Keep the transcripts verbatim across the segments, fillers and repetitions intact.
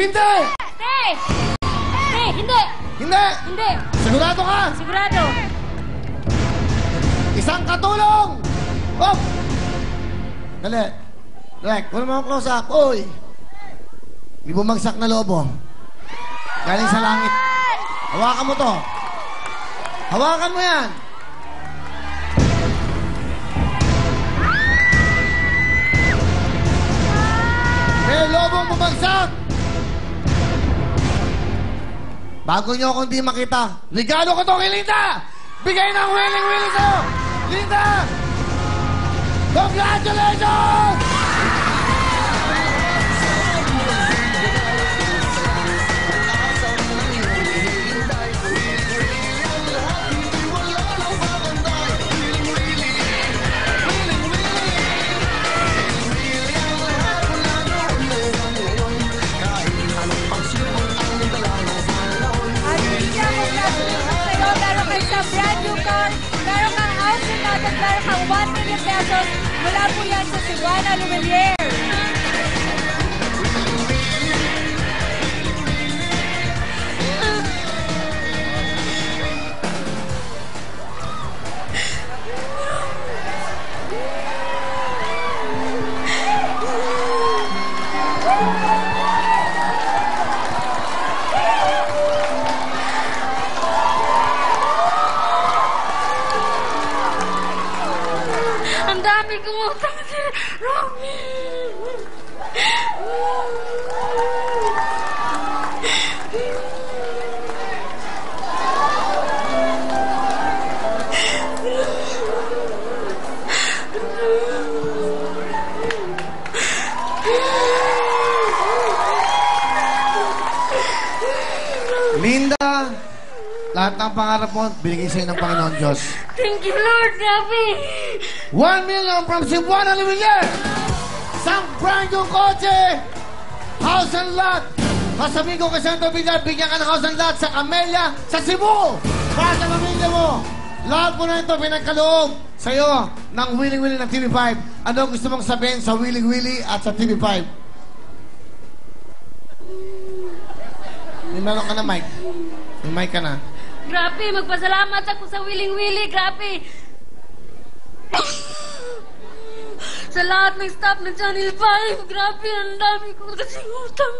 Hindi! Hindi! Hindi! Hindi! Hindi! Hindi! Sigurado ka? Sigurado! Isang katulong! Hop! Dali. Rek, wala mga close up. Uy! May bumagsak na lobo. Galing sa langit. Hawakan mo to. Hawakan mo yan. May lobong bumagsak. Bago nyo akong di makita, regalo ko to kay Linda! Bigay ng willing-willing sa'yo! Linda! Congratulations! Brand new car, meron kang house in lot at meron kang one million pesos mula po yan sa Cebuana Lumelier. Ang dami kong utang si Romy. Linda, lahat ng pangarap mo, binigay sa'yo ng Panginoon Diyos. Thank you, Lord. Grabe. One million from Cebuana Lumelier. Isang brand new kotse. House and lot. Kasabihin ko kay Santo Villar, bigyan ka ng house and lot sa Camellia, sa Cebu. Para sa pamilya mo. Lahat mo na ito pinagkaloob sa'yo ng Willing Willie ng T V five. Ano gusto mong sabihin sa Willing Willie at sa T V five? May meron ka na mic. May mic ka na. Grabe, magpasalamat ako sa Willing Willie. Grabe. Sa lahat ng staff ng Channel five. Grabe, ang dami ko kasing utang.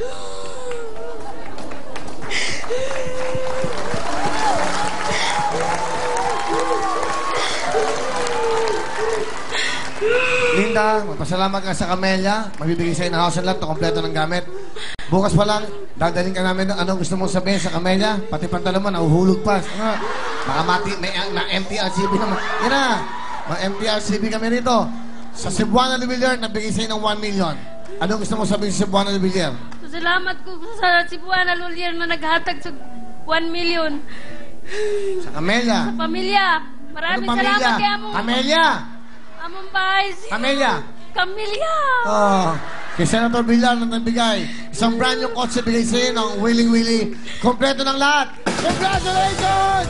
Linda, magpasalamat ka sa Camellia. Magbibigay sa'yo ng house and lot na kompleto ng gamit. Bukas pa lang, dadaling ka namin ng anong gusto mong sabihin sa Camellia. Pati pantalon mo, nahuhulog pa. Ano? Baka mati, may, may M T R C B naman. Yan na, may M T R C B kami rito. Sa Cebuana Lumelier, nabigay sa'yo ng one million. Anong gusto mong sabihin sa Cebuana Lumelier? Salamat ko sa Cebuana Lumelier na naghatag sa one million. Sa Camellia. Sa pamilya. Maraming Anong pamilya? salamat kay Among... Camellia! Among bahay. Camellia! Camellia! Oh, kay Senator Villar na nagbigay. Isang brand new kotse bigay sa'yo ng Willing Willie. Kompleto ng lahat. Congratulations!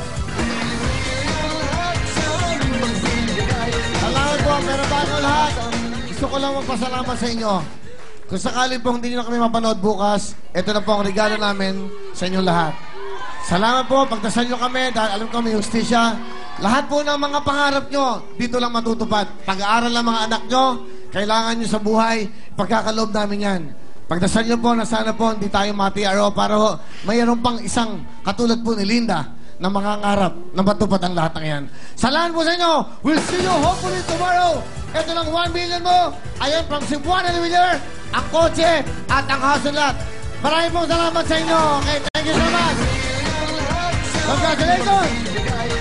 Salamat po, pero bago lahat, gusto ko lang magpasalamat sa inyo. Kung sakali po hindi nyo na kami mapanood bukas, ito na po ang regalo namin sa inyong lahat. Salamat po, pagdasal nyo kami dahil alam ko may justisya. Lahat po ng mga pangarap nyo, dito lang matutupad. Pag-aaral ng mga anak nyo, kailangan nyo sa buhay, pagkakaloob namin yan. Pagdasal nyo po na sana po hindi tayo mati araw para ho, mayroon pang isang katulad po ni Linda na mangangarap na matupad ang lahat ng yan. Salamat po sa inyo. We'll see you hopefully tomorrow. Ito lang one million mo. Ayan, from Cebuana Lumelier, ang kotse at ang house and lot. Maraming pong salamat sa inyo. Okay, thank you so much. Congratulations.